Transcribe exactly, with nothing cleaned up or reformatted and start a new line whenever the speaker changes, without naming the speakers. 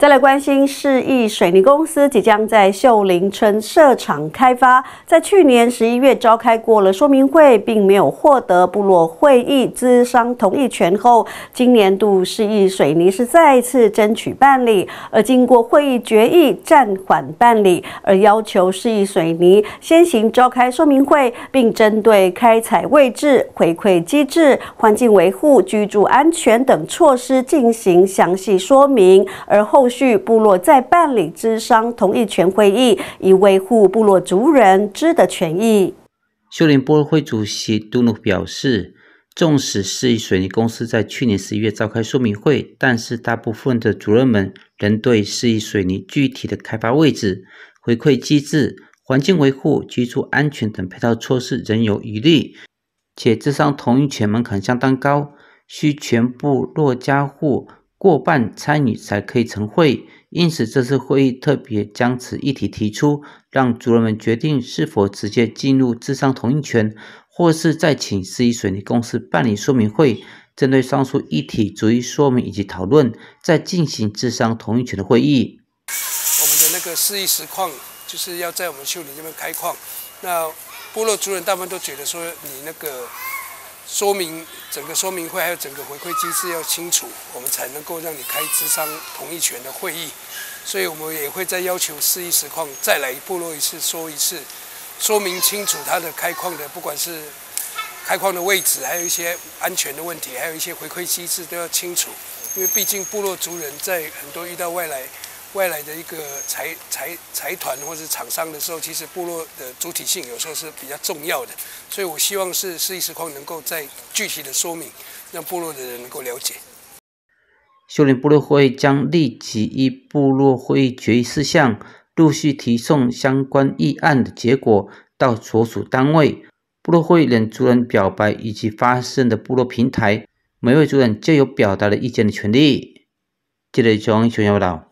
再来关心市役水泥公司即将在秀林村设厂开发，在去年十一月召开过了说明会，并没有获得部落会议资商同意权后，今年度市役水泥是再次争取办理，而经过会议决议暂缓办理，而要求市役水泥先行召开说明会，并针对开采位置、回馈机制、环境维护、居住安全等措施进行详细说明，而后续部落再办理资商同意权会议，以维护部落族人知的权益。
秀林部落会主席杜努表示，纵使市役水泥公司在去年十一月召开说明会，但是大部分的族人们仍对市役水泥具体的开发位置、回馈机制、环境维护、居住安全等配套措施仍有疑虑，且资商同意权门槛相当高，需全部落家户过半参与才可以成会，因此这次会议特别将此议题提出，让族人们决定是否直接进入资商同意权，或是再请市役水泥公司办理说明会，针对上述议题逐一说明以及讨论，再进行资商同意权的会议。
我们的那个市役实况就是要在我们秀林这边开矿，那部落族人大部分都觉得说你那个说明整个说明会还有整个回馈机制要清楚，我们才能够让你开资商同意权的会议。所以我们也会再要求市役实况再来部落一次说一次，说明清楚它的开矿的不管是开矿的位置，还有一些安全的问题，还有一些回馈机制都要清楚。因为毕竟部落族人在很多遇到外来外来的一个财财财团或者厂商的时候，其实部落的主体性有时候是比较重要的，所以我希望是市役实况能够再具体的说明，让部落的人能够了解。
秀林部落会将立即依部落会议决议事项，陆续提送相关议案的结果到所属单位。部落会让族人表白以及发声的部落平台，每位族人就有表达的意见的权利。记者从熊报道。